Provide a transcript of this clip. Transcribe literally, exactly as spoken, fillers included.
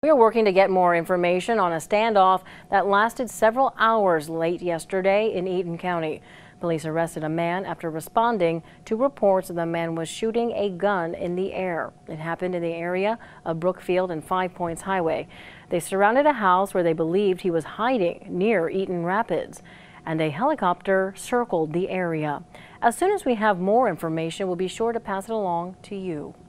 We are working to get more information on a standoff that lasted several hours late yesterday in Eaton County. Police arrested a man after responding to reports that the man was shooting a gun in the air. It happened in the area of Brookfield and Five Points Highway. They surrounded a house where they believed he was hiding near Eaton Rapids, and a helicopter circled the area. As soon as we have more information, we'll be sure to pass it along to you.